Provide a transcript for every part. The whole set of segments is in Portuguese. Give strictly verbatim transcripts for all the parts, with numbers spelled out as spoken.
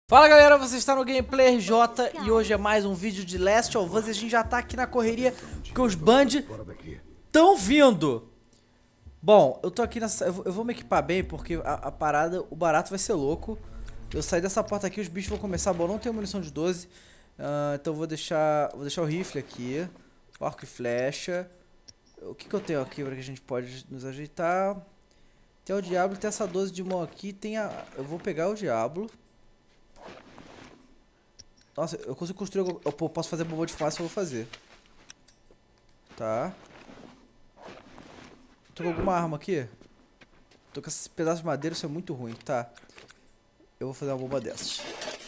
Fala galera, você está no Gameplay R J e hoje é mais um vídeo de Last of Us. E a gente já tá aqui na correria porque os Band estão vindo. Bom, eu tô aqui nessa... Eu vou, eu vou me equipar bem porque a, a parada, o barato vai ser louco. Eu sair dessa porta aqui, os bichos vão começar. Bom, não tenho munição de doze, uh, então eu vou deixar, vou deixar o rifle aqui, arco e flecha. O que que eu tenho aqui para que a gente pode nos ajeitar? Tem o Diablo, tem essa doze de mão aqui, tem a... Eu vou pegar o Diablo. Nossa, eu consigo construir... Eu posso fazer bomba de fácil, eu vou fazer. Tá. Tô com alguma arma aqui? Tô com esses pedaços de madeira, isso é muito ruim. Tá. Eu vou fazer uma bomba dessas.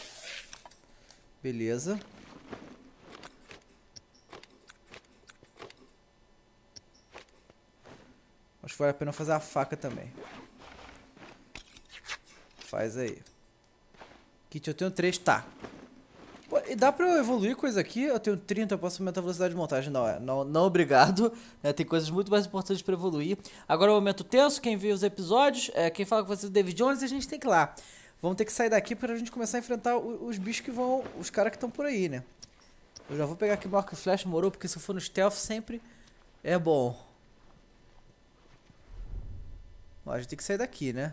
Beleza. Acho que vale a pena fazer a faca também. Faz aí. Kit, eu tenho três, tá. E dá pra eu evoluir coisa aqui? Eu tenho trinta, eu posso aumentar a velocidade de montagem. Não, é, não, não obrigado. É, tem coisas muito mais importantes pra evoluir. Agora é o momento tenso, quem viu os episódios, é, quem fala com vocês é o David Jones, e a gente tem que ir lá. Vamos ter que sair daqui pra gente começar a enfrentar os, os bichos que vão, os caras que estão por aí, né? Eu já vou pegar aqui o arco e flecha, morou, porque se eu for no stealth sempre é bom. Ó, a gente tem que sair daqui, né?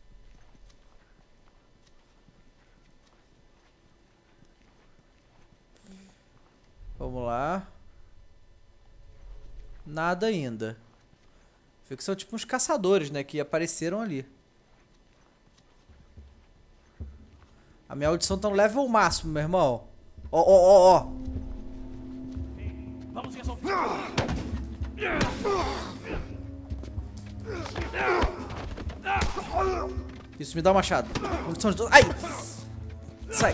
Vamos lá. Nada ainda. Vê que são tipo uns caçadores, né? Que apareceram ali. A minha audição tá no level máximo, meu irmão. Ó, ó, ó, ó. Vamos resolver. Isso, me dá um machado. Munição de... Ai! Sai!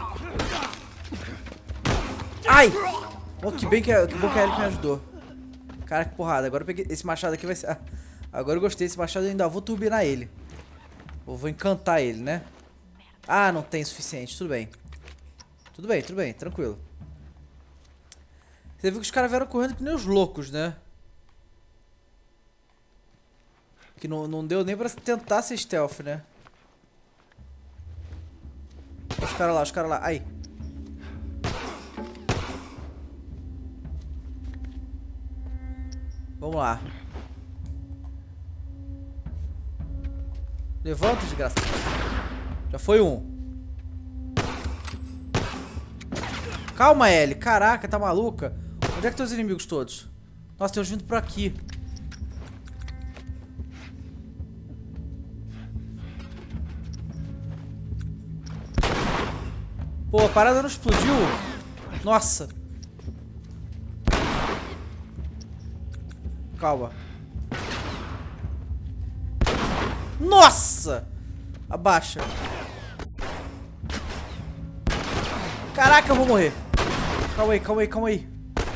Ai! Oh, que, bem que, é, que bom que é ele que me ajudou. Cara, que porrada. Agora eu peguei... Esse machado aqui vai ser... Agora eu gostei desse machado, eu ainda vou turbinar ele. Ou vou encantar ele, né? Ah, não tem o suficiente. Tudo bem. Tudo bem, tudo bem. Tranquilo. Você viu que os caras vieram correndo que nem os loucos, né? Que não, não deu nem pra tentar ser stealth, né? Os caras lá, os caras lá. Ai. Vamos lá. Levanta, desgraça. Já foi um. Calma, Ellie. Caraca, tá maluca? Onde é que estão os inimigos todos? Nossa, tem uns vindo por aqui. Pô, a parada não explodiu. Nossa. Calma. Nossa! Abaixa. Caraca, eu vou morrer. Calma aí, calma aí, calma aí.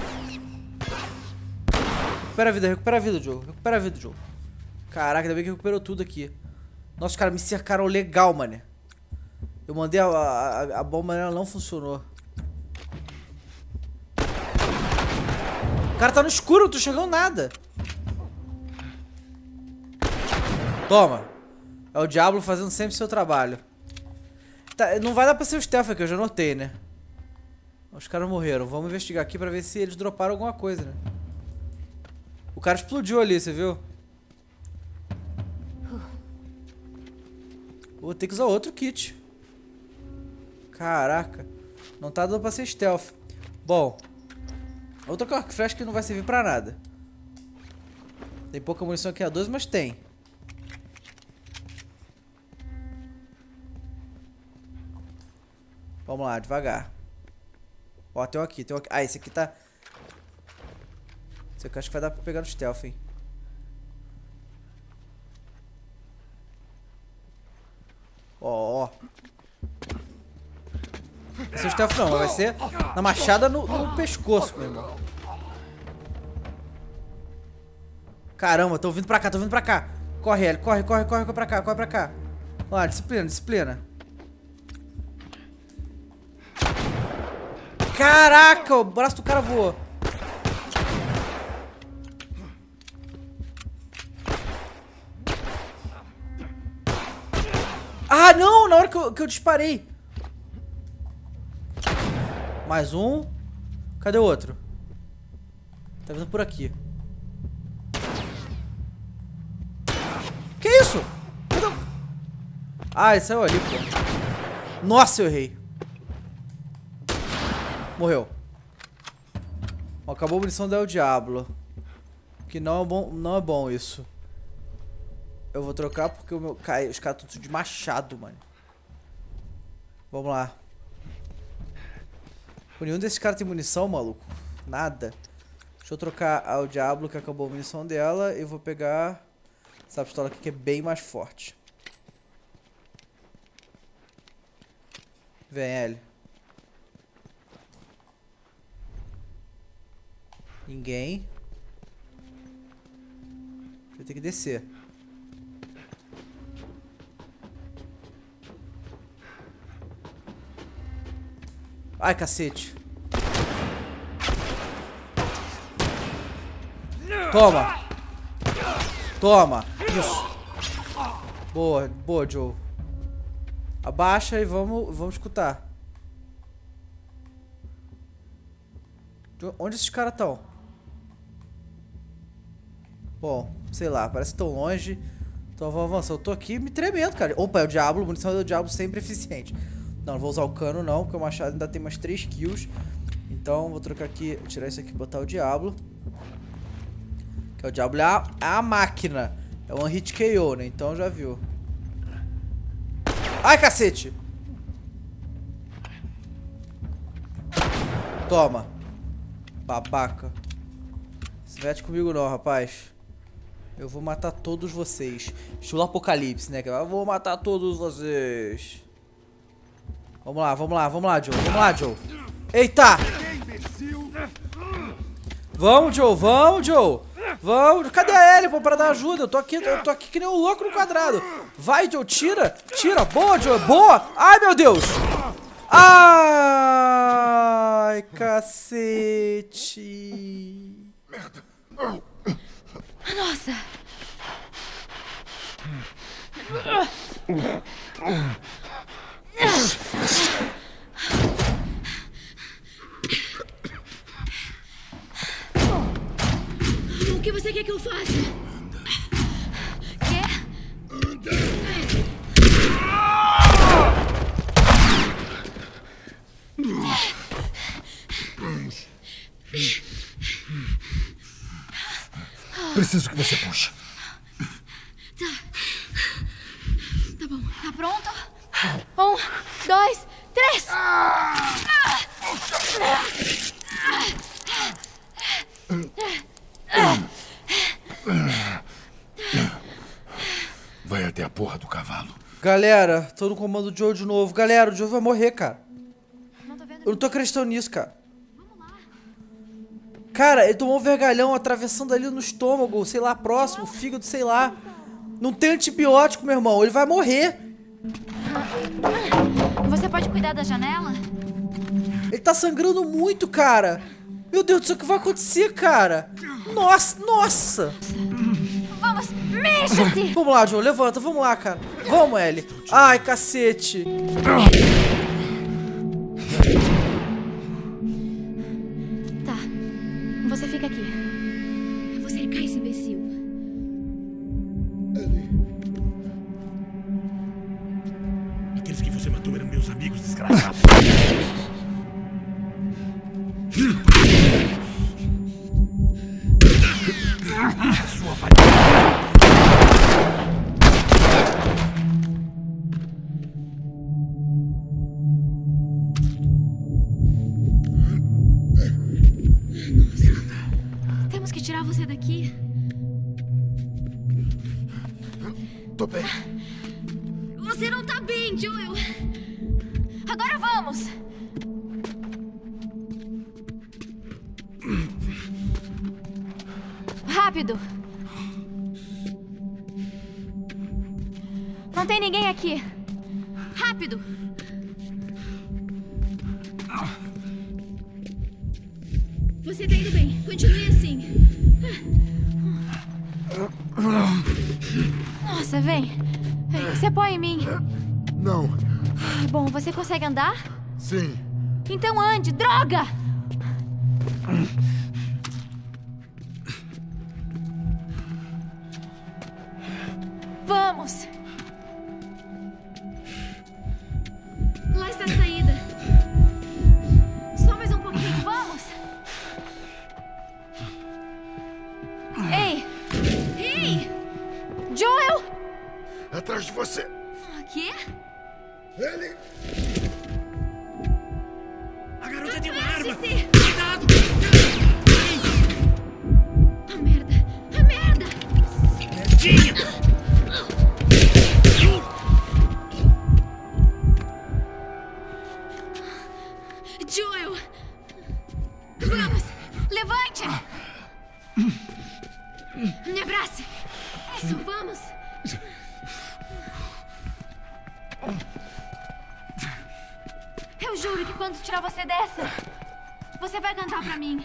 Recupera a vida, recupera a vida, Joe. Recupera a vida, Joe. Caraca, ainda bem que recuperou tudo aqui. Nossa, os caras me cercaram legal, mano. Eu mandei a, a, a bomba, ela não funcionou. O cara tá no escuro, não tô enxergando nada. Toma. É o Diablo fazendo sempre seu trabalho. Tá, não vai dar pra ser o stealth aqui, eu já notei, né? Os caras morreram. Vamos investigar aqui pra ver se eles droparam alguma coisa, né? O cara explodiu ali, você viu? Vou ter que usar outro kit. Caraca. Não tá dando pra ser stealth. Bom. Outra arco e flecha que não vai servir pra nada. Tem pouca munição aqui a doze, mas tem. Vamos lá, devagar. Ó, tem um aqui, tem um aqui. Ah, esse aqui tá... Esse aqui eu acho que vai dar pra pegar no stealth, hein. Ó, ó. Esse é o stealth não, vai ser na machada no, no pescoço, meu irmão. Caramba, tô vindo pra cá, tô vindo pra cá. Corre, Ellie, corre, corre, corre, corre pra cá, corre pra cá. Ó, disciplina, disciplina. Caraca, o braço do cara voou. Ah, não! Na hora que eu, que eu disparei. Mais um. Cadê o outro? Tá vindo por aqui. Que isso? Cadê o... Ah, ele saiu ali, pô. Nossa, eu errei. Morreu. Acabou a munição do El Diablo. Que não é bom, não é bom isso. Eu vou trocar porque o meu cai, os caras estão tudo de machado, mano. Vamos lá. Nenhum desses caras tem munição, maluco. Nada. Deixa eu trocar a El Diablo, que acabou a munição dela. E vou pegar essa pistola aqui que é bem mais forte. Vem, L. Ninguém. Vou ter que descer. Ai, cacete. Toma. Toma. Isso. Boa, boa, Joe. Abaixa e vamos, vamos escutar. Onde esses caras estão? Bom, sei lá, parece que estão longe. Então vamos avançar. Eu tô aqui me tremendo, cara. Opa, é o Diablo. Munição do Diablo sempre eficiente. Não, não vou usar o cano não, porque o machado ainda tem mais três kills. Então vou trocar aqui, tirar isso aqui e botar o Diablo. Que é o Diablo é a, é a máquina. É um hit K O, né? Então já viu. Ai, cacete! Toma. Babaca. Se mete comigo não, rapaz. Eu vou matar todos vocês. Estilo Apocalipse, né? Eu vou matar todos vocês. Vamos lá, vamos lá, vamos lá, Joe. Vamos lá, Joe. Eita! Vamos, Joe, vamos, Joe. Vamos. Cadê a Ellie, pô, pra dar ajuda? Eu tô aqui, eu tô aqui que nem um louco no quadrado. Vai, Joe, tira. Tira. Boa, Joe, boa. Ai, meu Deus. Ai, cacete. Merda. Nossa. O que você quer que eu faça? Quê? Preciso que você puxe. Tá. Tá bom. Tá pronto? Um, dois, três. Vai até a porra do cavalo. Galera, tô no comando do Joe de novo. Galera, o Joe vai morrer, cara. Não tô vendo. Eu não tô acreditando nisso, cara. Cara, ele tomou um vergalhão atravessando ali no estômago, sei lá, próximo, fígado, sei lá. Não tem antibiótico, meu irmão. Ele vai morrer. Você pode cuidar da janela? Ele tá sangrando muito, cara. Meu Deus do céu, o que vai acontecer, cara? Nossa, nossa. Vamos, mexa-se! Vamos lá, Joe, levanta, vamos lá, cara. Vamos, Ellie. Ai, cacete. Tá, você fica aqui. Você cai, esse imbecil. Aqueles que você matou eram meus amigos desgraçados. Sua vadia. Temos que tirar você daqui. Tô bem. Você não tá bem, Joel. Agora vamos. Rápido. Não tem ninguém aqui. Rápido. Você tá indo bem. Continue assim. Nossa, vem. Vem, se apoia em mim. Não. Bom, você consegue andar? Sim. Então ande, droga! Vamos! Lá está a saída. Só mais um pouquinho, vamos! Ei! Ei! Joel! Atrás de você! O quê? Ele! A garota tem uma arma! Preste-se! Cuidado! A merda! A merda! Merdinha! Joel! Vamos! Levante! Me abrace! Isso, vamos! Eu juro que quando tirar você dessa, você vai cantar pra mim.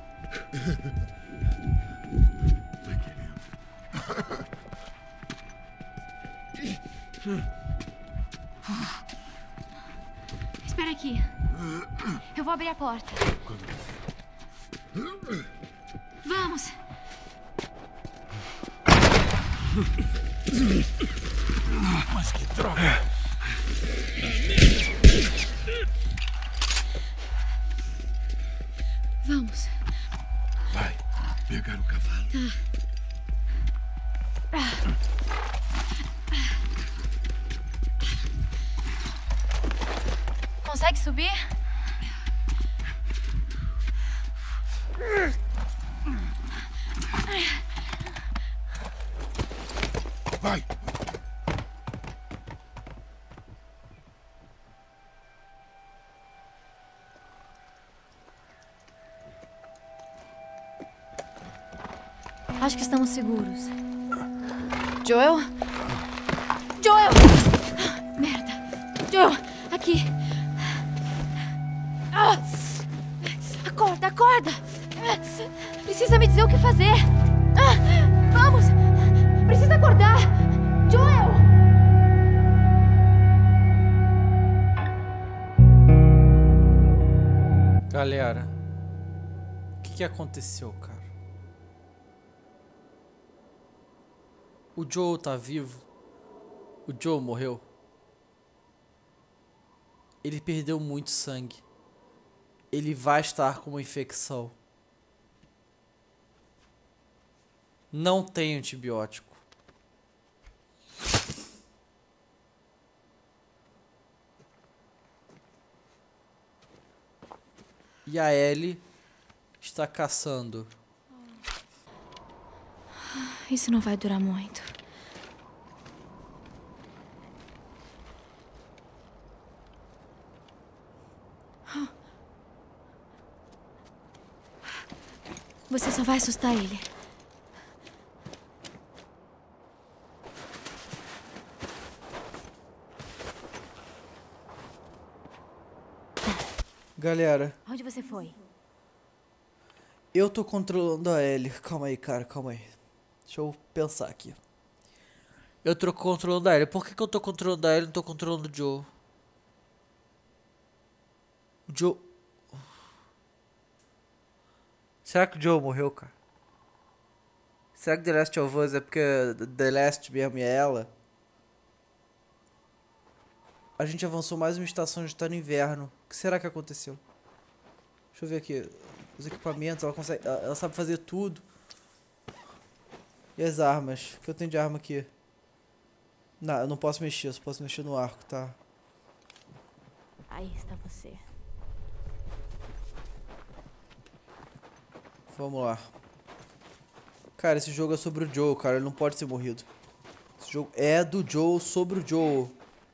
Espera aqui. Eu vou abrir a porta. Vamos! Mas que droga! Vamos. Vai pegar o cavalo. Consegue subir? Vai! Acho que estamos seguros. Joel? Joel! Merda! Joel, aqui! Ah! Acorda, acorda! Precisa me dizer o que fazer! Ah! Vamos! Precisa acordar! Joel! Galera, o que, que aconteceu, cara? O Joel tá vivo? O Joel morreu? Ele perdeu muito sangue. Ele vai estar com uma infecção. Não tem antibiótico. E a Ellie está caçando. Isso não vai durar muito. Você só vai assustar ele. Galera, Onde você foi? eu tô controlando a Ellie. Calma aí, cara, calma aí. Deixa eu pensar aqui. Eu tô controlando a Ellie. Por que, que eu tô controlando a Ellie e não tô controlando o Joe? O Joe... Será que o Joe morreu, cara? Será que The Last of Us é porque The Last mesmo é ela? A gente avançou mais uma estação, a gente tá no inverno. O que será que aconteceu? Deixa eu ver aqui. Os equipamentos, ela consegue. Ela, ela sabe fazer tudo. E as armas? O que eu tenho de arma aqui? Não, eu não posso mexer, eu só posso mexer no arco, tá? Aí está você. Vamos lá. Cara, esse jogo é sobre o Joe, cara. Ele não pode ser morrido. Esse jogo é do Joe sobre o Joe.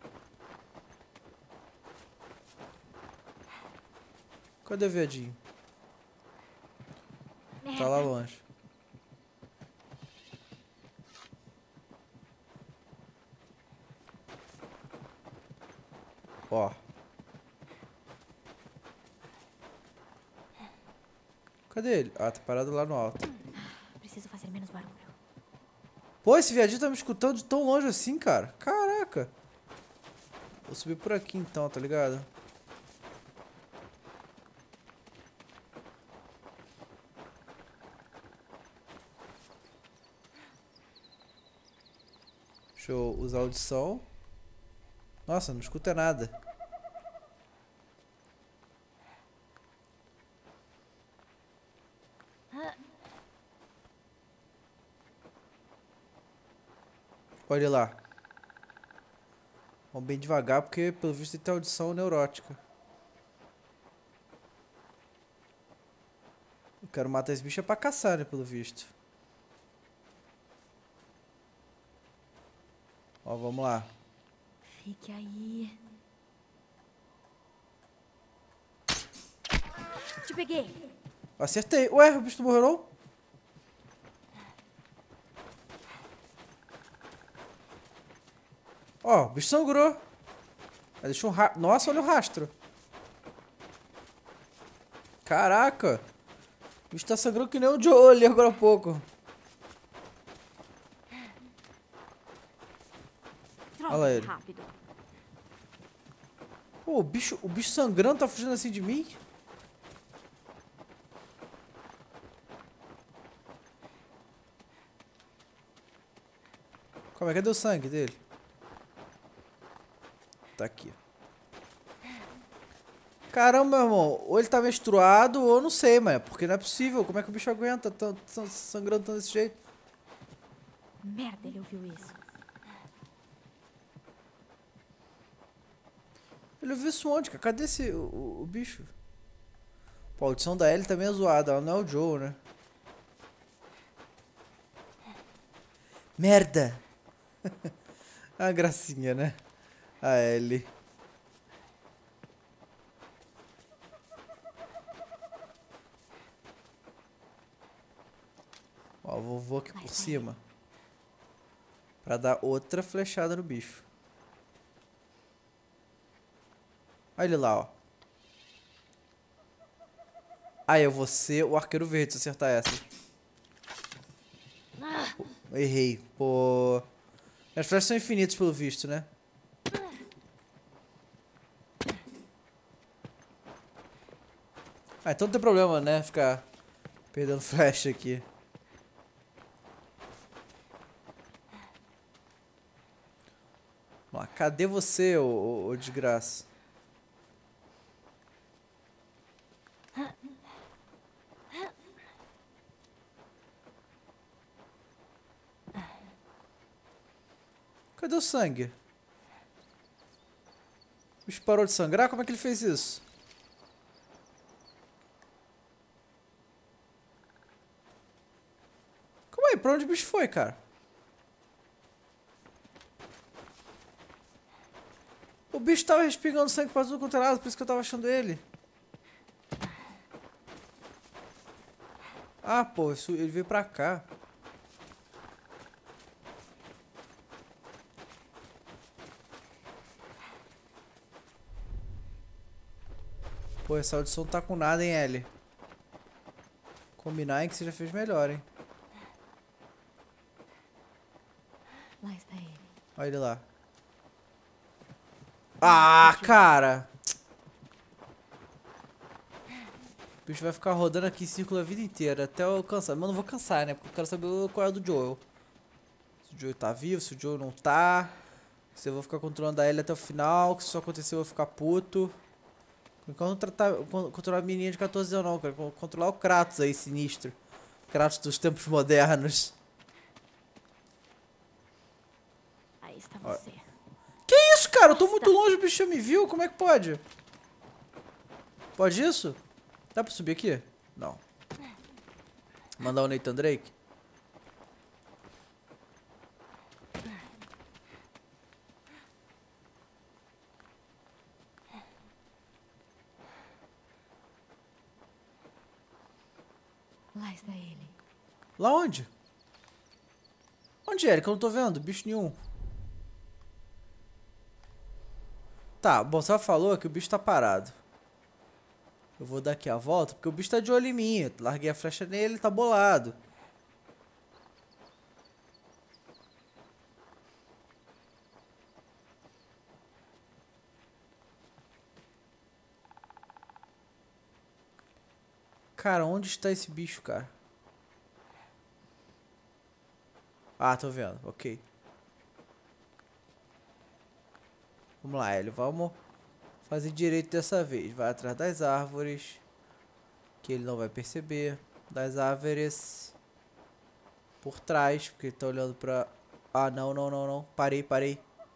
Cadê o viadinho? Tá lá longe. Ó. Cadê ele? Ah, tá parado lá no alto. Preciso fazer menos barulho. Pô, esse viadinho tá me escutando de tão longe assim, cara. Caraca. Vou subir por aqui então, tá ligado? Deixa eu usar a audição. Nossa, não escuta nada. Olha lá. Vamos bem devagar, porque pelo visto ele tem audição neurótica. Eu quero matar esse bicho é pra caçar, né, pelo visto. Ó, vamos lá. Fique aí. Te peguei. Acertei. Ué, o bicho não morreu não? Ó, o bicho sangrou. Aí deixou um ra... Nossa, olha o rastro. Caraca. O bicho tá sangrando que nem o Joe ali agora há pouco. Olha lá ele. Rápido. Pô, o bicho, o bicho sangrando tá fugindo assim de mim? Como é? Cadê o sangue dele? Tá aqui. Caramba, meu irmão. Ou ele tá menstruado ou eu não sei, mas porque não é possível. Como é que o bicho aguenta tão, tão, sangrando tão desse jeito? Merda, ele ouviu isso. Ele ouviu isso onde, cara? Cadê esse, o, o, o bicho? Pô, a audição da Ellie também é zoada. Ela não é o Joe, né? Merda! A gracinha, né? A Ellie. Ó, vou, vou aqui por cima. Pra dar outra flechada no bicho. Olha ele lá, ó. Ah, eu vou ser o arqueiro verde se acertar essa. Pô, errei. Pô. As flechas são infinitas pelo visto, né? Ah, então não tem problema, né? Ficar perdendo flecha aqui. Vamos lá, cadê você, ô, ô, ô desgraça? Cadê o sangue? O bicho parou de sangrar? Como é que ele fez isso? Calma aí, pra onde o bicho foi, cara? O bicho tava respingando sangue pra tudo quanto é lado, por isso que eu tava achando ele. Ah, pô, isso, ele veio pra cá. Pô, essa audição não tá com nada, hein, Ellie? Combinar em que você já fez melhor, hein? Lá está ele. Olha ele lá. Ah, cara! O bicho vai ficar rodando aqui em círculo a vida inteira, até eu cansar. Mas eu não vou cansar, né? Porque eu quero saber qual é o do Joel. Se o Joel tá vivo, se o Joel não tá. Se eu vou ficar controlando a Ellie até o final. Que se isso acontecer eu vou ficar puto. Enquanto tratar, controlar a menina de quatorze anos não, cara. Controlar o Kratos aí, sinistro. Kratos dos tempos modernos. Aí está Ó. você. Que isso, cara? Eu tô muito longe, o bicho me viu. Como é que pode? Pode isso? Dá pra subir aqui? Não. Mandar o Nathan Drake? Lá está ele. Lá onde? Onde é ele? Que eu não tô vendo? Bicho nenhum. Tá, bom, você falou que o bicho tá parado. Eu vou dar aqui a volta, porque o bicho tá de olho em mim. Eu larguei a flecha nele, ele tá bolado. Cara, onde está esse bicho, cara? Ah, tô vendo, ok. Vamos lá, Hélio. Vamos fazer direito dessa vez. Vai atrás das árvores. Que ele não vai perceber. Das árvores. Por trás. Porque ele tá olhando pra... Ah, não, não, não, não. Parei, parei.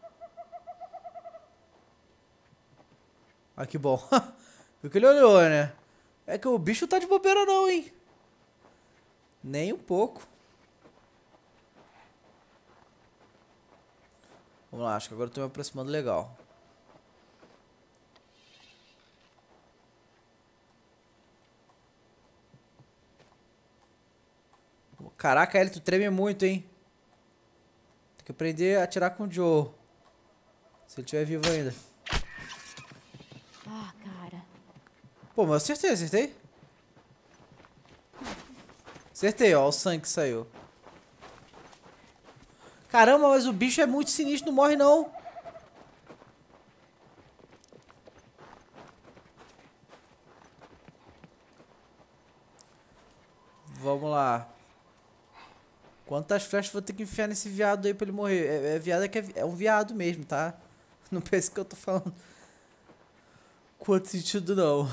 Ah, que bom. Viu que ele olhou, né? É que o bicho tá de bobeira não, hein? Nem um pouco. Vamos lá, acho que agora eu tô me aproximando legal. Caraca, ele tu treme muito, hein? Tem que aprender a atirar com o Joe. Se ele estiver vivo ainda. Ah, cara. Pô, mas eu acertei, acertei. Acertei, ó, o sangue que saiu. Caramba, mas o bicho é muito sinistro, não morre não. Vamos lá. Quantas flechas vou ter que enfiar nesse viado aí pra ele morrer? É, é viado é que é, é um viado mesmo, tá? Não pense que eu tô falando com outro sentido não.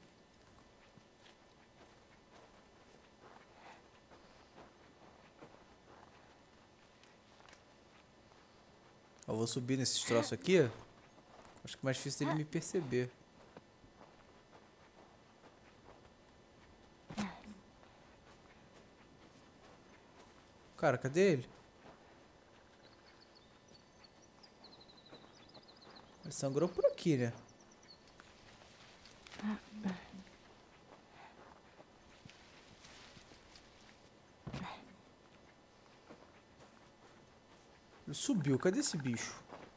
Eu vou subir nesses troços aqui. Acho que é mais difícil dele me perceber. Cara, cadê ele? Ele sangrou por aqui, né? Ele subiu, cadê esse bicho?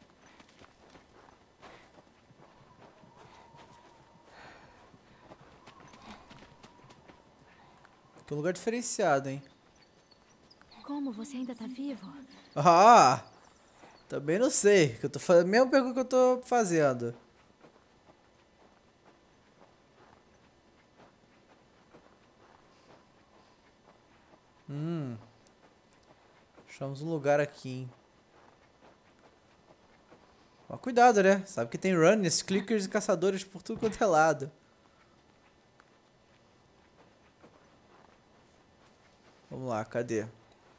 Que lugar diferenciado, hein? Como você ainda tá vivo? Ah! Também não sei. Que eu tô fazendo a mesma pergunta que eu tô fazendo. Hum. Achamos um lugar aqui, hein? Mas cuidado, né? Sabe que tem runners, clickers e caçadores por tudo quanto é lado. Vamos lá, cadê?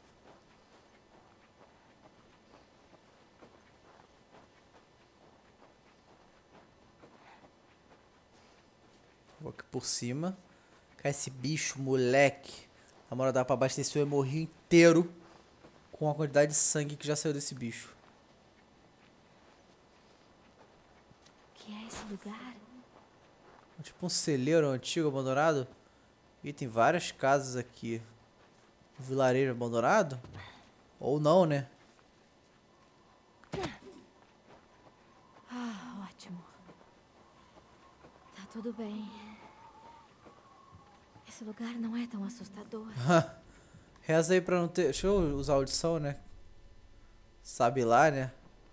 Vou aqui por cima. Cara, esse bicho, moleque. Na moral, dá pra abastecer o hemorrio inteiro com a quantidade de sangue que já saiu desse bicho. O que é esse lugar? Tipo um celeiro antigo abandonado. E tem várias casas aqui. Um vilarejo abandonado? Ou não, né? Ah, ótimo. Tá tudo bem. Esse lugar não é tão assustador. Reza aí pra não ter... Deixa eu usar a audição, né? Sabe lá, né?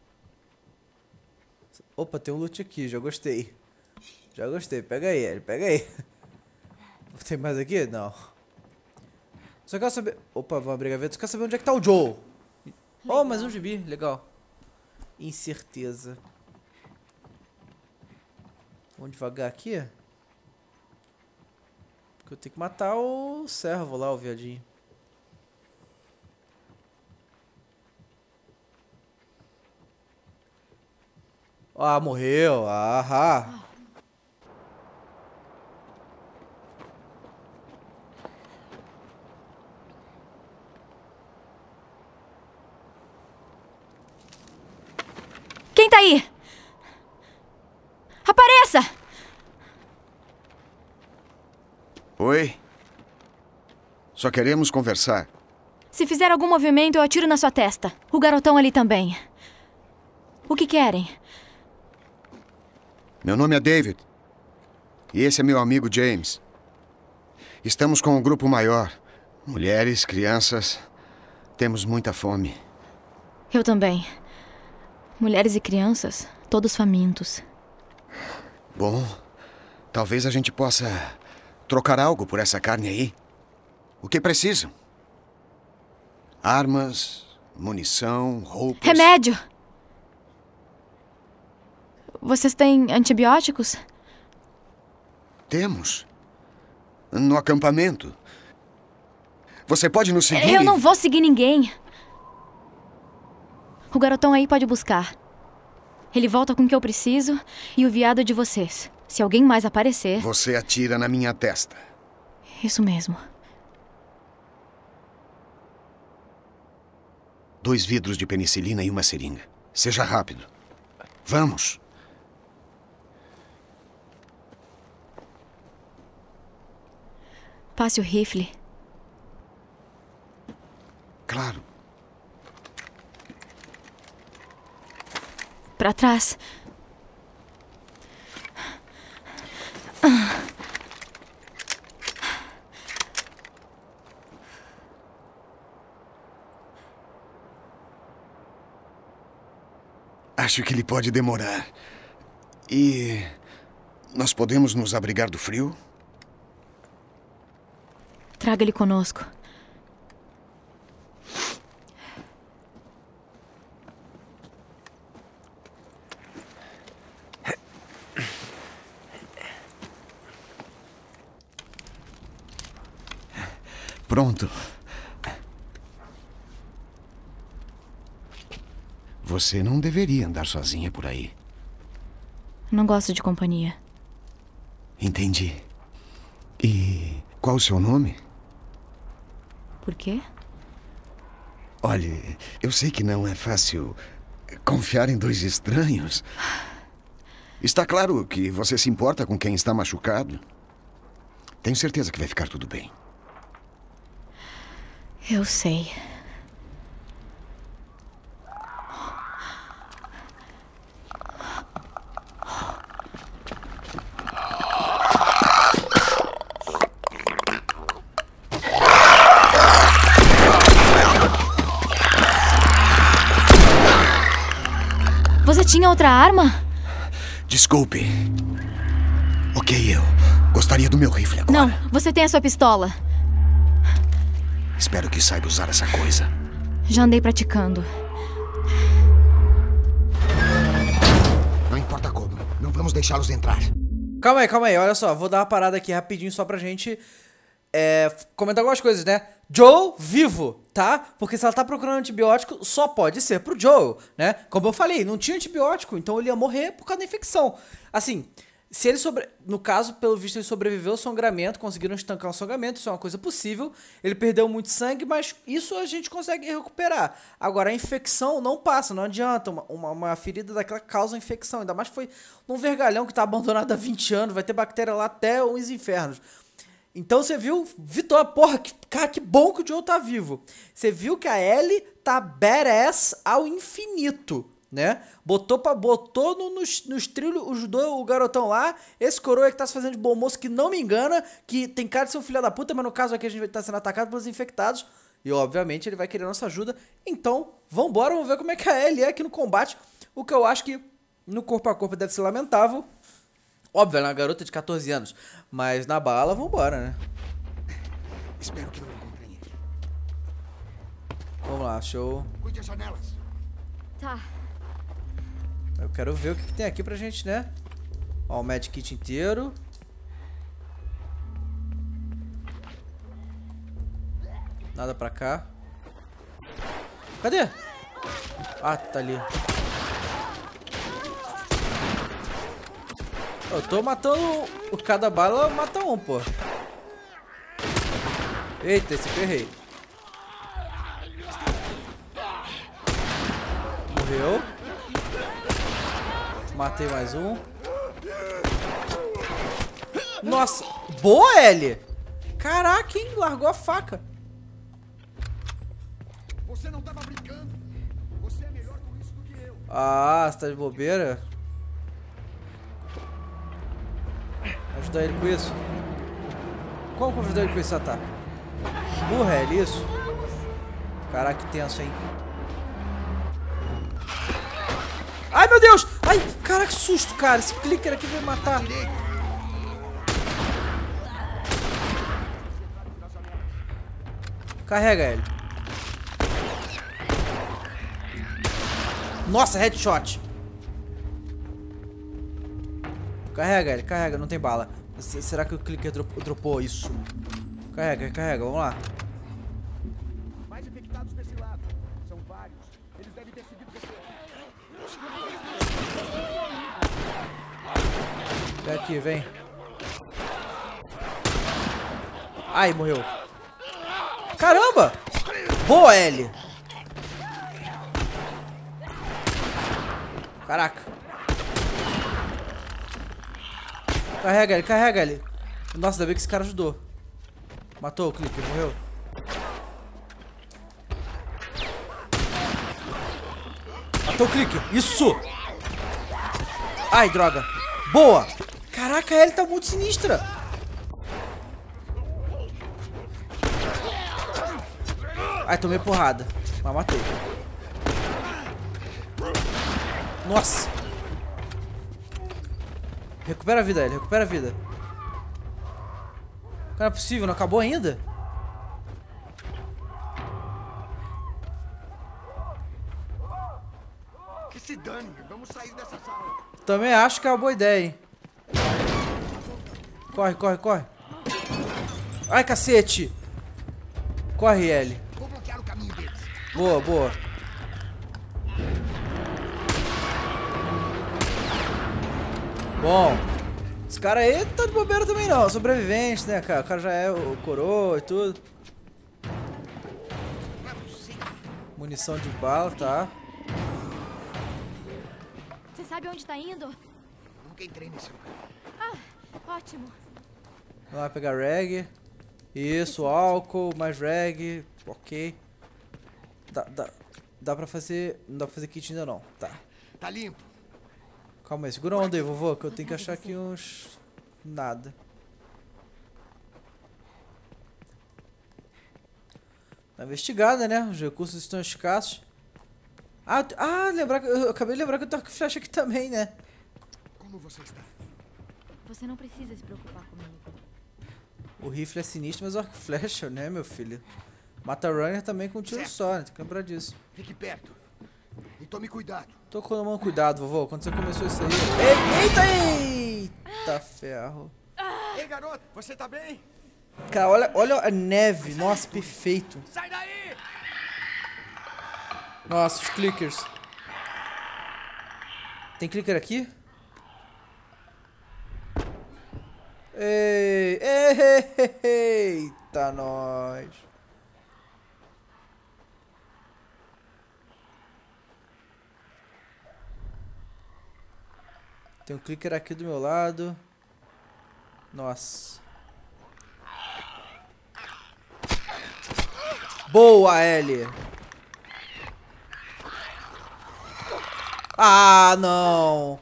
Opa, tem um loot aqui, já gostei. Já gostei, pega aí, ele, pega aí. Tem mais aqui? Não. Só quero saber... Opa, vamos abrir a gaveta. Só quero saber onde é que tá o Joe. Legal. Oh, mais um gibi, legal. Incerteza. Vamos devagar aqui. Porque eu tenho que matar o servo lá, o viadinho. Ah, morreu. Ahá. Quem tá aí? Apareça! Oi? Só queremos conversar. Se fizer algum movimento, eu atiro na sua testa. O garotão ali também. O que querem? Meu nome é David. E esse é meu amigo James. Estamos com um grupo maior. Mulheres, crianças. Temos muita fome. Eu também. Mulheres e crianças, todos famintos. Bom, talvez a gente possa trocar algo por essa carne aí. O que precisam? Armas, munição, roupas... Remédio! Vocês têm antibióticos? Temos. No acampamento. Você pode nos seguir? Eu não vou seguir ninguém. O garotão aí pode buscar. Ele volta com o que eu preciso e o viado é de vocês. Se alguém mais aparecer... Você atira na minha testa. Isso mesmo. Dois vidros de penicilina e uma seringa. Seja rápido. Vamos. Passe o rifle. Claro. Pra trás. Acho que ele pode demorar. E... nós podemos nos abrigar do frio? Traga ele conosco. Pronto. Você não deveria andar sozinha por aí. Não gosto de companhia. Entendi. E qual o seu nome? Por quê? Olhe, eu sei que não é fácil confiar em dois estranhos. Está claro que você se importa com quem está machucado. Tenho certeza que vai ficar tudo bem. Eu sei. Você tinha outra arma? Desculpe. Ok, eu gostaria do meu rifle agora. Não, você tem a sua pistola. Espero que saiba usar essa coisa. Já andei praticando. Não importa como, não vamos deixá-los entrar. Calma aí, calma aí, olha só, vou dar uma parada aqui rapidinho só pra gente é, comentar algumas coisas, né? Joel vivo, tá? Porque se ela tá procurando antibiótico, só pode ser pro Joel, né? Como eu falei, não tinha antibiótico, então ele ia morrer por causa da infecção. Assim, se ele sobre... no caso, pelo visto, ele sobreviveu ao sangramento, conseguiram estancar o sangramento, isso é uma coisa possível. Ele perdeu muito sangue, mas isso a gente consegue recuperar. Agora, a infecção não passa, não adianta. Uma, uma, uma ferida daquela causa infecção, ainda mais foi num vergalhão que tá abandonado há vinte anos, vai ter bactéria lá até os infernos. Então você viu, Vitor, porra, que, cara, que bom que o Joe tá vivo. Você viu que a Ellie tá badass ao infinito, né? Botou, pra, botou no, nos, nos trilhos, ajudou o garotão lá. Esse coroa que tá se fazendo de bom moço, que não me engana, que tem cara de ser um filho da puta, mas no caso aqui a gente vai estar sendo atacado pelos infectados. E obviamente ele vai querer nossa ajuda. Então, vambora, vamos ver como é que a Ellie é aqui no combate. O que eu acho que no corpo a corpo deve ser lamentável. Óbvio, ela é uma garota de quatorze anos. Mas na bala, vambora, né? Espero que não encontrem ele. Vamos lá, show. Cuide das janelas. Tá. Eu quero ver o que, que tem aqui pra gente, né? Ó, o Med Kit inteiro. Nada pra cá. Cadê? Ah, tá ali. Eu tô matando... O cada bala mata um, pô. Eita, esse ferrei. Morreu. Matei mais um. Nossa. Boa, Ellie. Caraca, hein? Largou a faca. Você não tava brincando. Você é melhor com isso do que eu. Ah, você tá de bobeira? Ajudar ele com isso? Como que eu vou ajudar ele com isso, tá? Burra, é isso? Caraca, que tenso, hein? Ai, meu Deus! Ai, caraca, que susto, cara. Esse clicker aqui vai me matar. Carrega ele. Nossa, headshot. Carrega ele, carrega, não tem bala. C será que o clicker dropou, dropou isso? Carrega, carrega, vamos lá. Mais infectados desse lado. São vários. Eles devem ter seguido desse lado. Vem aqui, vem. Ai, morreu. Caramba! Boa, L. Caraca. Carrega ele, carrega ele. Nossa, ainda bem que esse cara ajudou. Matou o clicker, morreu. Matou o clicker, isso! Ai, droga. Boa! Caraca, a Ellie tá muito sinistra. Ai, tomei porrada. Mas matei. Nossa. Recupera a vida, Ellie. Recupera a vida. Não é possível, não acabou ainda? Que se dane. Vamos sair dessa sala. Também acho que é uma boa ideia, hein? Corre, corre, corre. Ai, cacete. Corre, Ellie. Vou bloquear o caminho deles. Boa, boa. Bom. Esse cara aí tá de bobeira também não. Sobrevivente, né, cara? O cara já é o coroa e tudo. Munição de bala, tá. Você sabe onde tá indo? Nunca entrei nesse lugar. Ah, ótimo. Vamos lá pegar reg. Isso, álcool, mais reg. Ok. Dá, dá, dá pra fazer... Não dá pra fazer kit ainda não. Tá. Tá limpo. Calma aí, segura a onda aí, vovô, que eu tenho que achar aqui uns... Nada. Tá investigada, né? Os recursos estão escassos. Ah, eu, ah lembrar, que- eu acabei de lembrar que eu tô com flecha aqui também, né? Como você está? Você não precisa se preocupar comigo. O rifle é sinistro, mas o arco e flecha, né, meu filho? Mata runner também com um tiro só, né? Tem que lembrar disso. Fique perto. E tome cuidado. Tô tomando cuidado, vovô. Quando você começou isso aí... Ei, eita, eita, ferro. Ei, garoto, você tá bem? Cara, olha, olha a neve. Nossa, perfeito. Sai daí! Nossa, os clickers. Tem clicker aqui? Ei, ei, ei, ei, eita, nós. Tem um clicker aqui do meu lado. Nossa. Boa, Ellie. Ah, não.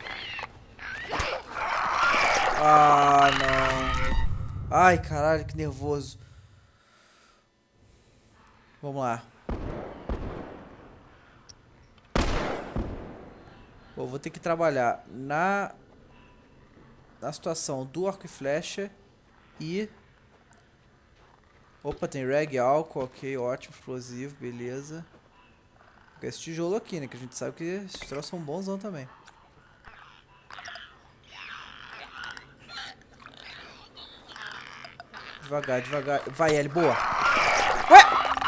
Ah, não. Ai, caralho, que nervoso. Vamos lá. Pô, vou ter que trabalhar na na situação do arco e flecha e... Opa, tem reg, álcool, ok, ótimo, explosivo, beleza. Vou pegar esse tijolo aqui, né, que a gente sabe que esses troços são bonzão também. Devagar, devagar. Vai, L, boa. Ué!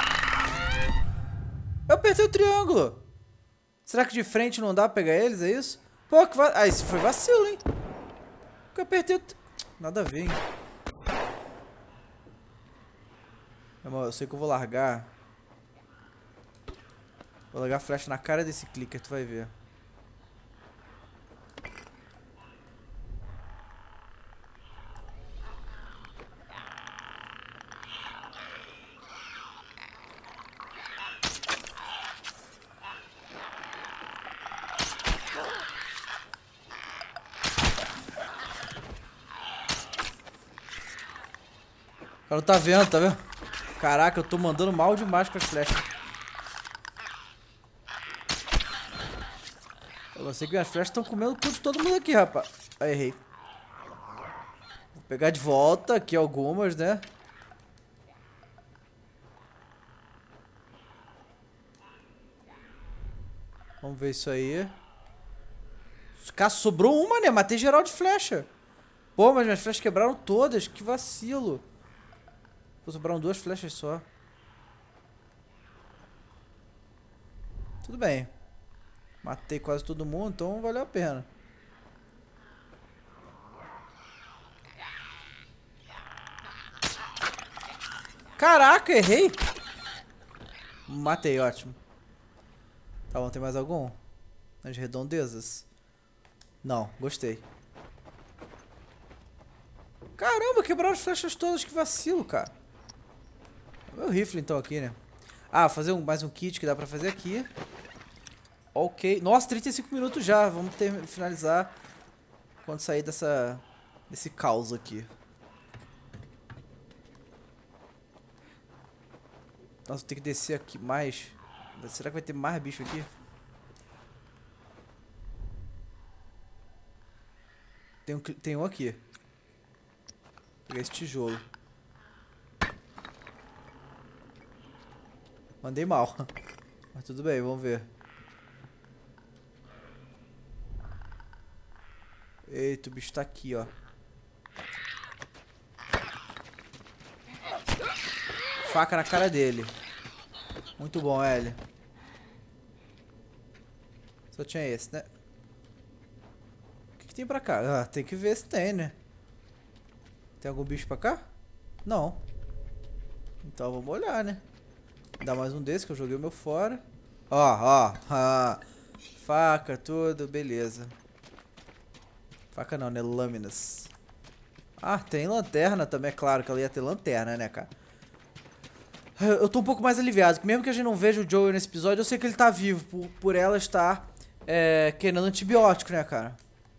Eu apertei o triângulo. Será que de frente não dá pra pegar eles, é isso? Pô, que va... Ah, isso foi vacilo, hein? Porque eu apertei o... Nada a ver, hein? Irmão, eu sei que eu vou largar. Vou largar a flecha na cara desse clicker, tu vai ver. O cara não tá vendo, tá vendo? Caraca, eu tô mandando mal demais com as flechas. Eu sei que minhas flechas estão comendo o cu de todo mundo aqui, rapaz. Aí, errei. Vou pegar de volta aqui algumas, né? Vamos ver isso aí. Cara, sobrou uma, né? Matei geral de flecha. Pô, mas minhas flechas quebraram todas. Que vacilo. Pô, sobraram duas flechas só. Tudo bem. Matei quase todo mundo, então valeu a pena. Caraca, errei. Matei, ótimo. Tá bom, tem mais algum? Nas redondezas? Não, gostei. Caramba, quebraram as flechas todas, que vacilo, cara. Meu rifle então aqui, né? Ah, fazer um, mais um kit que dá pra fazer aqui. Ok. Nossa, trinta e cinco minutos já. Vamos ter, finalizar quando sair dessa, desse caos aqui. Nossa, tem que descer aqui mais. Será que vai ter mais bicho aqui? Tem um, tem um aqui. Vou pegar esse tijolo. Mandei mal. Mas tudo bem, vamos ver. Eita, o bicho tá aqui, ó. Faca na cara dele. Muito bom, L. Só tinha esse, né? O que, que tem pra cá? Ah, tem que ver se tem, né? Tem algum bicho pra cá? Não. Então vamos olhar, né? Dá mais um desse que eu joguei o meu fora. Ó, ó. Ah, faca, tudo, beleza. Faca não, né? Lâminas. Ah, tem lanterna também, é claro que ela ia ter lanterna, né, cara? Eu tô um pouco mais aliviado, que mesmo que a gente não veja o Joel nesse episódio, eu sei que ele tá vivo, por, por ela estar é, querendo antibiótico, né, cara?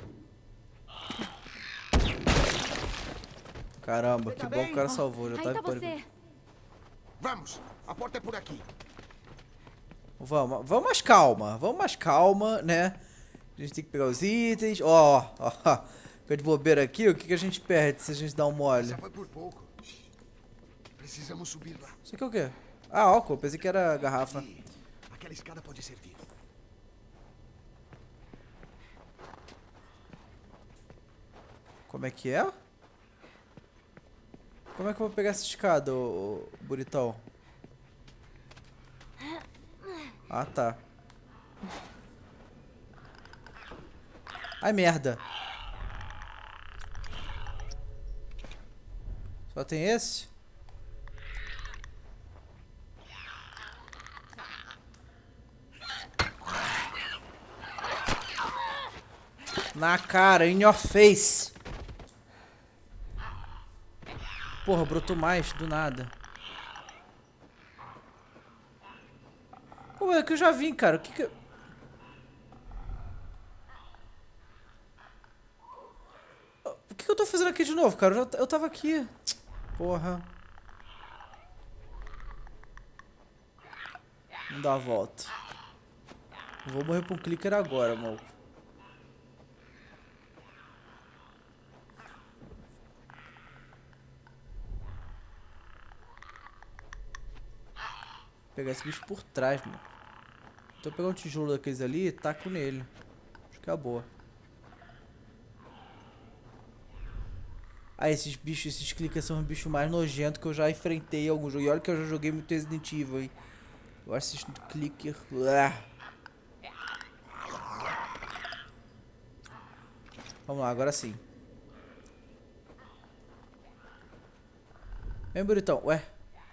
Caramba, que bom que o cara salvou, já tava em pânico. Vamos, a porta é por aqui. Vamos, vamos mais calma, vamos mais calma, né? A gente tem que pegar os itens. Ó, ó, ó. Fica de bobeira aqui, o que, que a gente perde se a gente dá um mole? Essa foi por pouco. Precisamos subir lá. Isso aqui é o quê? Ah, álcool, pensei que era garrafa. E aquela escada pode servir. Como é que é? Como é que eu vou pegar essa escada, ô, ô bonitão? Ah, tá. Ai, merda. Só tem esse? Na cara, in your face. Porra, brotou mais do nada. Pô, é que eu já vim, cara. O que que... O que que eu tô fazendo aqui de novo, cara? Eu, já, eu tava aqui. Porra. Vamos dar a volta. Eu vou morrer pra um clicker agora, maluco. Vou pegar esse bicho por trás, mano. Então eu pegar um tijolo daqueles ali e taco nele. Acho que é a boa. Ah, esses bichos, esses clickers são os bichos mais nojentos que eu já enfrentei em algum jogo. E olha que eu já joguei muito Resident Evil, hein. Eu acho esses clickers... Vamos lá, agora sim. Vem, bonitão. Ué.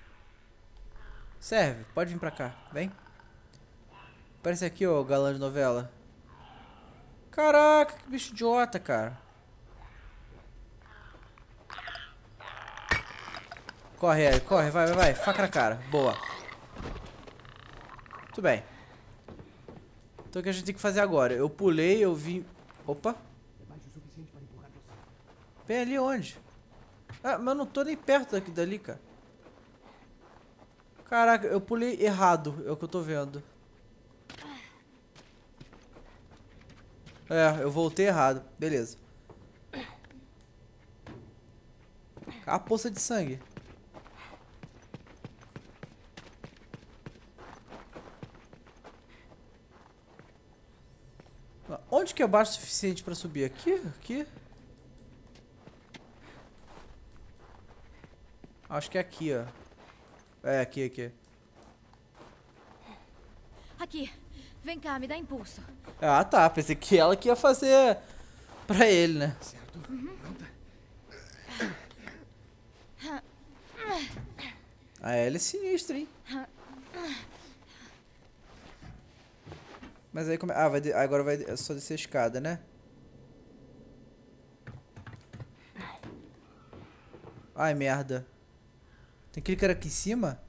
Serve, pode vir pra cá, vem. Aparece aqui, ó, galã de novela. Caraca, que bicho idiota, cara. Corre, Ellie, corre, vai, vai, vai. Faca na cara, boa. Muito bem. Então o que a gente tem que fazer agora? Eu pulei, eu vim... Opa. Bem ali onde? Ah, mas eu não tô nem perto daqui, dali, cara. Caraca, eu pulei errado, é o que eu tô vendo. É, eu voltei errado, beleza. A poça de sangue. Onde que é baixo o suficiente pra subir? Aqui? Aqui? Acho que é aqui, ó. É, aqui, aqui. Aqui. Vem cá, me dá impulso. Ah, tá. Pensei que ela que ia fazer pra ele, né? Certo? Pronta? A Ellie é sinistra, hein? Mas aí como é... Ah, vai de... agora vai é só descer a escada, né? Ai, merda. Tem que clicar aqui em cima?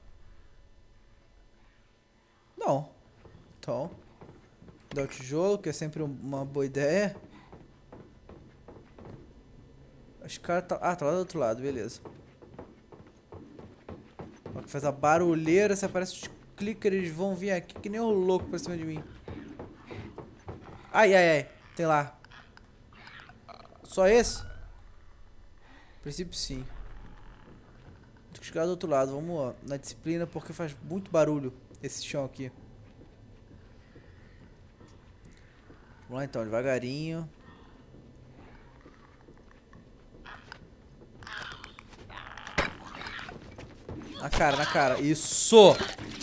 Não. Então... Dá o tijolo, que é sempre uma boa ideia. A escada tá... Ah, tá lá do outro lado, beleza. Ó, que faz a barulheira, se aparece os clickers, eles vão vir aqui que nem um louco pra cima de mim. Ai, ai, ai. Tem lá. Só esse? A princípio, sim. Tem que chegar do outro lado. Vamos ó, na disciplina, porque faz muito barulho esse chão aqui. Vamos lá, então. Devagarinho. Na cara, na cara. Isso!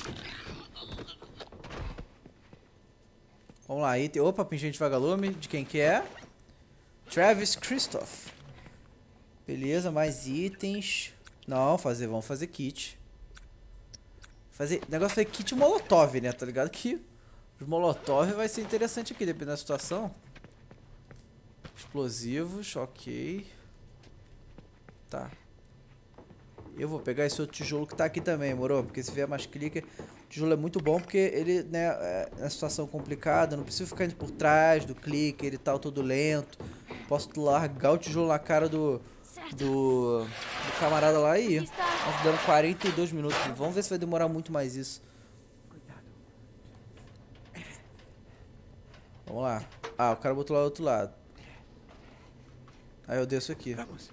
Vamos lá, item. Opa, pingente vagalume. De quem que é? Travis Christoph. Beleza, mais itens. Não, fazer, vamos fazer kit. Fazer, o negócio foi kit molotov, né? Tá ligado que os molotov vai ser interessante aqui, dependendo da situação. Explosivos, ok. Tá. Eu vou pegar esse outro tijolo que tá aqui também, moro? Porque se vier mais clique, o tijolo é muito bom porque ele, né, é na situação complicada, não preciso ficar indo por trás do clicker e tal, todo lento. Posso largar o tijolo na cara do, do, do camarada lá e ir. Nós dando quarenta e dois minutos. Vamos ver se vai demorar muito mais isso. Vamos lá. Ah, o cara botou lá do outro lado. Aí eu desço aqui. Vamos.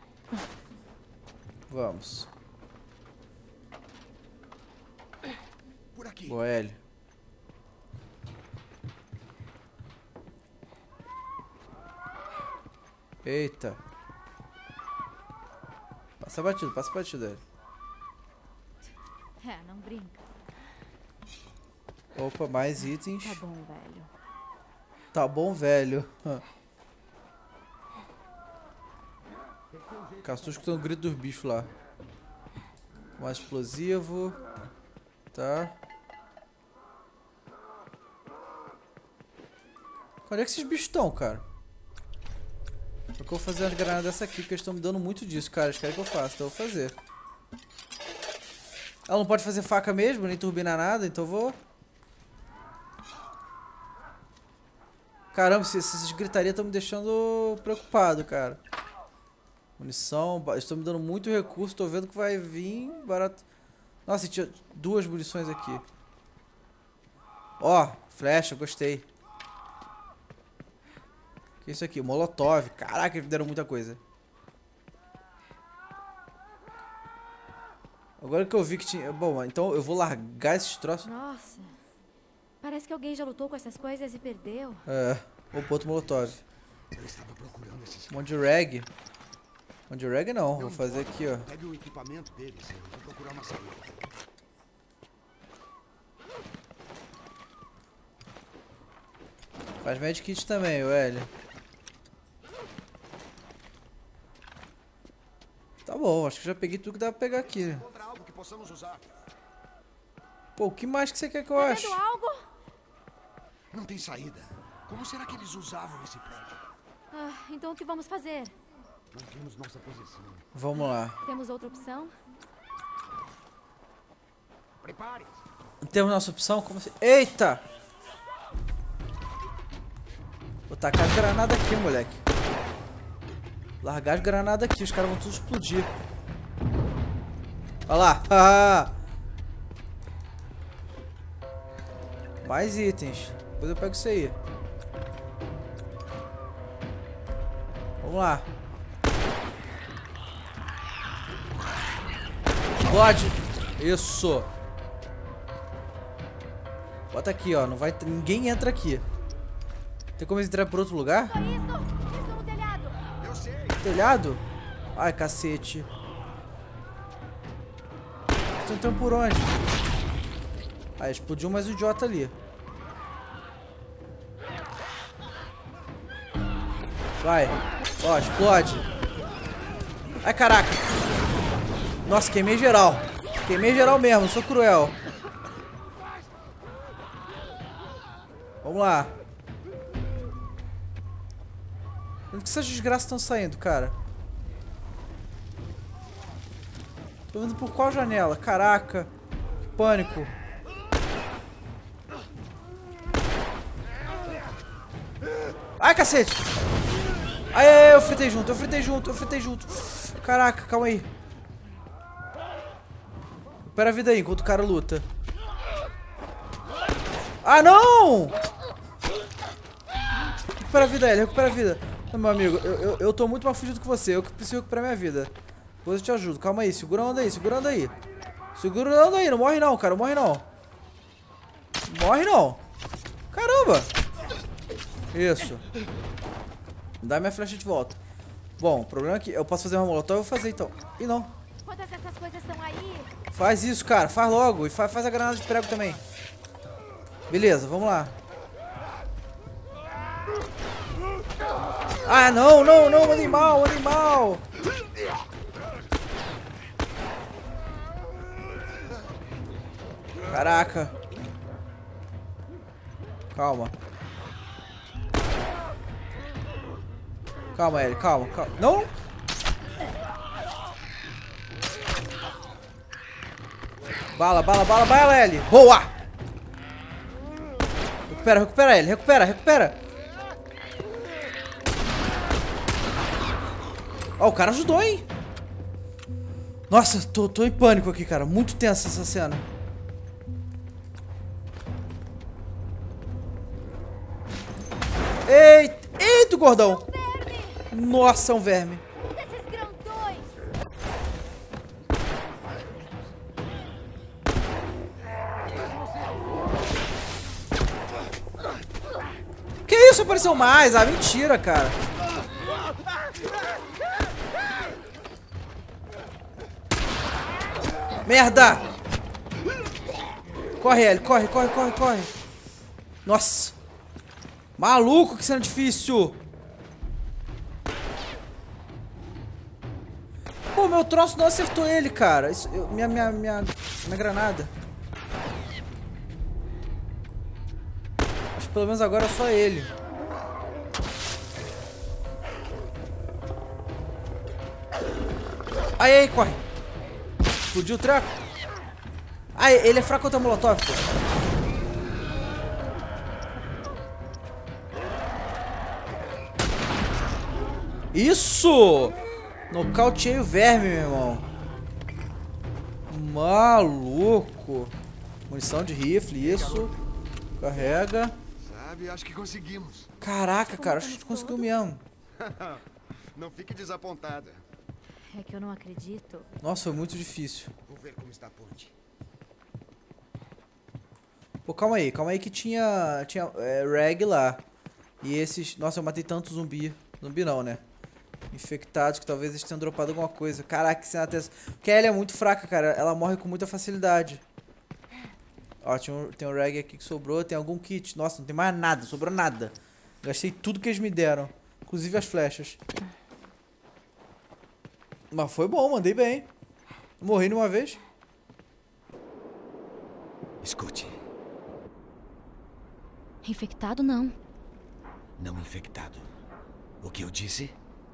Vamos. Por aqui. Boa, L. Eita. Passa batido, passa batido, L. É, não brinca. Opa, mais itens. Tá bom, velho. Tá bom, velho. Cara, estou escutando o grito dos bichos lá. Mais explosivo. Tá. Onde é que esses bichos estão, cara? Eu vou fazer umas granadas dessa aqui, porque eles estão me dando muito disso, cara. Eles querem que eu faça, então eu vou fazer. Ela não pode fazer faca mesmo, nem turbinar nada, então eu vou... Caramba, essas gritarias estão me deixando preocupado, cara. Munição, eles estão me dando muito recurso, tô vendo que vai vir barato. Nossa, tinha duas munições aqui. Ó, flecha, gostei. Que isso aqui? Molotov. Caraca, eles me deram muita coisa. Agora que eu vi que tinha... Bom, então eu vou largar esses troços. Nossa. Parece que alguém já lutou com essas coisas e perdeu. É, vou pôr outro molotov. Eu estava procurando esses Um monte de rag. Um monte de rag não, vou fazer aqui, ó. Pegue o equipamento deles. Eu vou procurar uma saída. Faz medkit também, o L. Tá bom, acho que já peguei tudo que dá pra pegar aqui. Encontra algo que possamos usar. Pô, o que mais que você quer que eu Tá ache? vendo algo? Não tem saída. Como será que eles usavam esse prédio? Ah, então o que vamos fazer? Mantemos nossa posição. Vamos lá. Temos outra opção? Prepare-se. Temos nossa opção? Como assim? Eita! Vou tacar as granadas aqui, moleque. Largar as granadas aqui, os caras vão tudo explodir. Olha lá. Ah! Mais itens. Depois eu pego isso aí. Vamos lá. Explode. Isso. Bota aqui, ó. Não vai... Ninguém entra aqui. Tem como entrar por outro lugar? Só isso! Estou no telhado! Eu sei. Telhado? Ai, cacete. Estão entrando por onde? Ah, explodiu mais um idiota ali. Vai. Ó, explode. Ai, caraca. Nossa, queimei geral. Queimei geral mesmo, sou cruel. Vamos lá. Onde que essas desgraças estão saindo, cara? Tô vendo por qual janela? Caraca. Que pânico. Ai, cacete. Ai, ai, eu fritei junto, eu fritei junto, eu fritei junto. Caraca, calma aí. Recupera a vida aí enquanto o cara luta. Ah, não! Recupera a vida, ele, recupera a vida. Não, meu amigo, eu, eu, eu tô muito mais fugido que você. Eu que preciso recuperar minha vida. Depois eu te ajudo. Calma aí, segura a onda aí, segura a onda aí. Segura a onda aí, não morre não, cara, não morre não. Morre não. Caramba. Isso. Dá minha flecha de volta. Bom, o problema é que eu posso fazer uma molotov, eu vou fazer então. E não. Todas essas coisas estão aí. Faz isso, cara, faz logo. E faz, faz a granada de prego também. Beleza, vamos lá. Ah, não, não, não, animal, animal. Caraca. Calma. Calma, Ellie, calma, calma. Não! Bala, bala, bala, bala, Ellie. Boa! Recupera, recupera, Ellie, recupera, recupera. Ó, oh, o cara ajudou, hein? Nossa, tô, tô em pânico aqui, cara. Muito tensa essa cena. Eita, eita, gordão. Nossa, é um verme. Um desses grandões. Que isso? Apareceu mais. Ah, mentira, cara. Merda! Corre, Ellie. Corre, corre, corre, corre. Nossa. Maluco, que cena difícil. Pô, meu troço não acertou ele, cara. Isso, eu, minha, minha, minha, minha granada. Acho que pelo menos agora é só ele. Aí, aí, corre. Explodiu o treco. Ah, ele é fraco contra molotov, pô. Isso! Nocauteei o verme, meu irmão. Maluco. Munição de rifle, isso. Carrega. Sabe, acho que conseguimos. Caraca, cara, acho que a gente conseguiu mesmo. Não fique desapontada. É que eu não acredito. Nossa, foi muito difícil. Vou ver como está a ponte. Pô, calma aí, calma aí que tinha, tinha é, reg lá. E esses... Nossa, eu matei tanto zumbi. Zumbi não, né? Infectados, que talvez eles tenham dropado alguma coisa. Caraca, que cena tensa. Porque ela é muito fraca, cara. Ela morre com muita facilidade. Ó, tinha um, tem um reg aqui que sobrou. Tem algum kit. Nossa, não tem mais nada. Sobrou nada. Gastei tudo que eles me deram. Inclusive as flechas. Mas foi bom, mandei bem. Morri numa vez. Escute. Infectado, não. Não infectado. O que eu disse?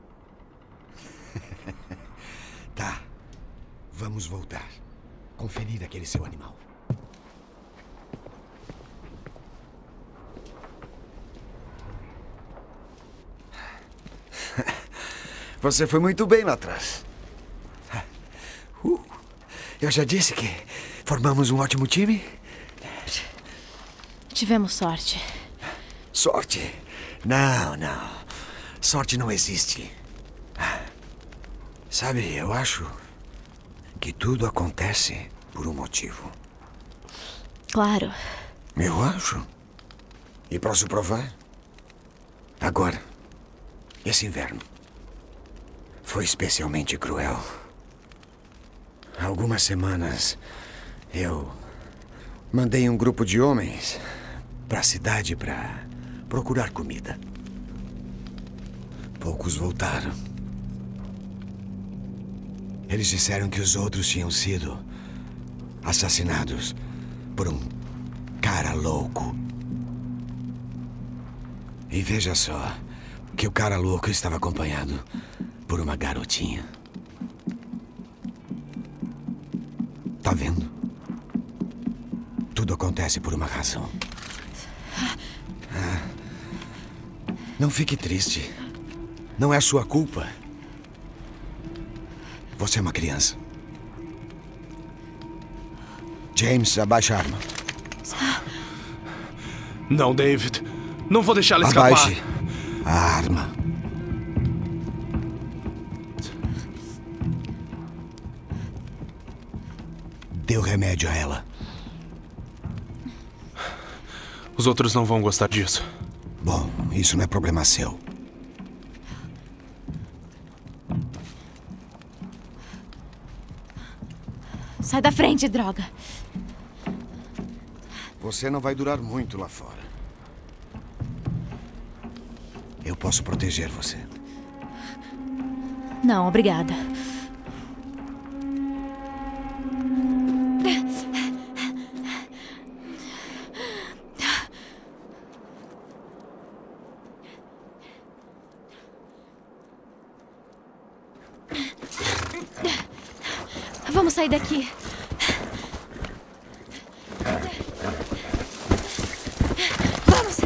Tá. Vamos voltar. Conferir aquele seu animal. Você foi muito bem lá atrás. Uh, eu já disse que formamos um ótimo time. Tivemos sorte. Sorte? Não, não. Sorte não existe. Sabe, eu acho que tudo acontece por um motivo. Claro. Eu acho. E posso provar? Agora, esse inverno foi especialmente cruel. Há algumas semanas, eu mandei um grupo de homens para a cidade para procurar comida. Poucos voltaram. Eles disseram que os outros tinham sido assassinados por um cara louco. E veja só, que o cara louco estava acompanhado por uma garotinha. Tá vendo? Tudo acontece por uma razão. Ah, não fique triste. Não é sua culpa. Você é uma criança. James, abaixa a arma. Não, David. Não vou deixar ela escapar. Abaixe a arma. Dê o remédio a ela. Os outros não vão gostar disso. Bom, isso não é problema seu. Sai da frente, droga. Você não vai durar muito lá fora. Eu posso proteger você. Não, obrigada. Vamos sair daqui. Vamos.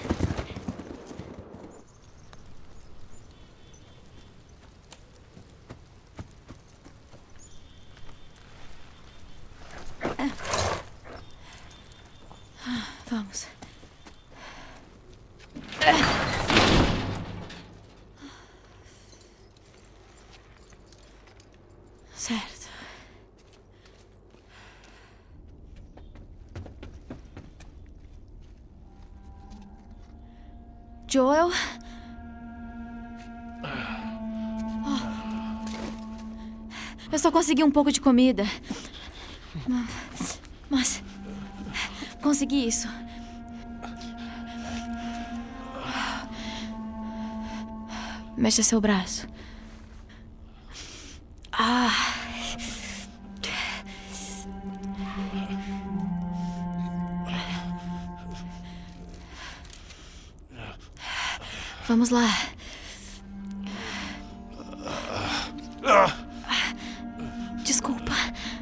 Vamos. Certo. Joel? Oh. Eu só consegui um pouco de comida. Mas... consegui isso. Mexa seu braço. Ah... Vamos lá. Desculpa.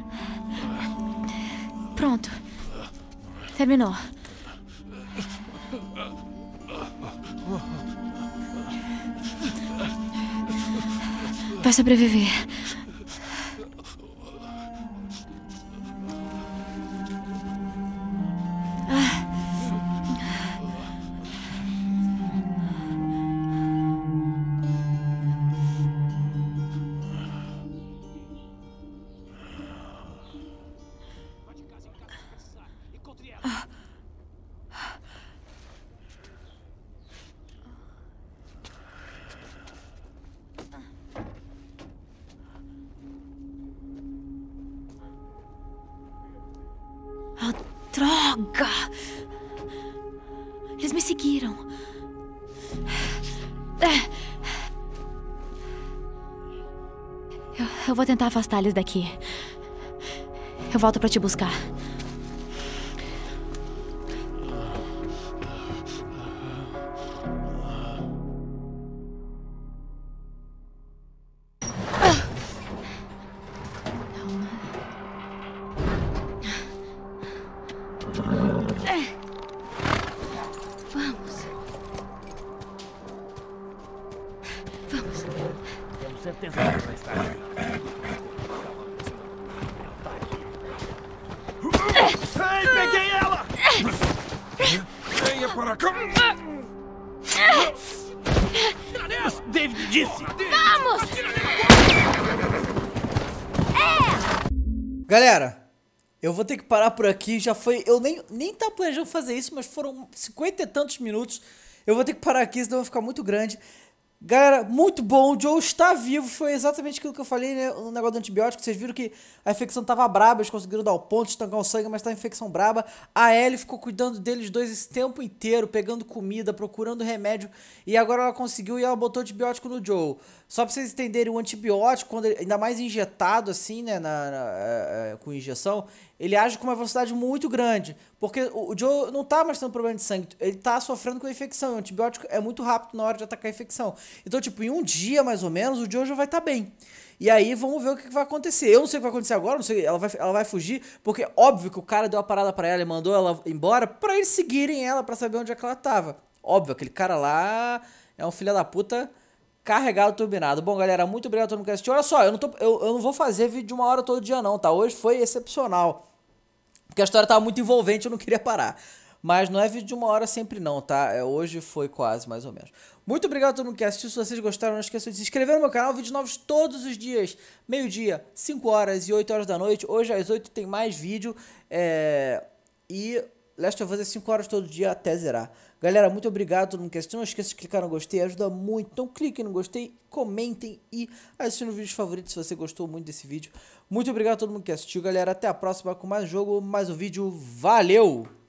Pronto. Terminou. Vai sobreviver. Ah, droga! Eles me seguiram. Eu, eu vou tentar afastar eles daqui. Eu volto pra te buscar. Ei, peguei ela! Venha para cá! David disse! Vamos! Galera, Eu vou ter que parar por aqui, já foi... Eu nem, nem tava planejando fazer isso, mas foram cinquenta e tantos minutos. Eu vou ter que parar aqui, senão vai ficar muito grande. Galera, muito bom, o Joe está vivo, foi exatamente aquilo que eu falei, né, o negócio do antibiótico, vocês viram que a infecção tava braba, eles conseguiram dar o ponto, estancar o sangue, mas tá a infecção braba. A Ellie ficou cuidando deles dois esse tempo inteiro, pegando comida, procurando remédio, e agora ela conseguiu e ela botou antibiótico no Joe. Só pra vocês entenderem, o antibiótico, quando ele, ainda mais injetado assim, né, na, na, é, é, com injeção, ele age com uma velocidade muito grande, porque o, o Joe não tá mais tendo problema de sangue, ele tá sofrendo com a infecção, e o antibiótico é muito rápido na hora de atacar a infecção. Então, tipo, em um dia, mais ou menos, o Joe já vai estar tá bem. E aí, vamos ver o que, que vai acontecer. Eu não sei o que vai acontecer agora, não sei, ela vai, ela vai fugir, porque óbvio que o cara deu a parada pra ela e mandou ela embora pra eles seguirem ela, pra saber onde é que ela tava. Óbvio, aquele cara lá é um filho da puta carregado, turbinado. Bom, galera, muito obrigado a todo mundo que assistiu. Olha só, eu não, tô, eu, eu não vou fazer vídeo de uma hora todo dia não, tá? Hoje foi excepcional, porque a história tava muito envolvente, eu não queria parar. Mas não é vídeo de uma hora sempre não, tá? É, hoje foi quase, mais ou menos. Muito obrigado a todo mundo que assistiu. Se vocês gostaram, não esqueçam de se inscrever no meu canal. Vídeos novos todos os dias. Meio-dia, cinco horas e oito horas da noite. Hoje às oito tem mais vídeo. É... E Last of Us é cinco horas todo dia até zerar. Galera, muito obrigado a todo mundo que assistiu. Não esqueça de clicar no gostei, ajuda muito. Então cliquem no gostei, comentem e assistam os vídeos favoritos se você gostou muito desse vídeo. Muito obrigado a todo mundo que assistiu, galera. Até a próxima com mais um jogo, mais um vídeo. Valeu!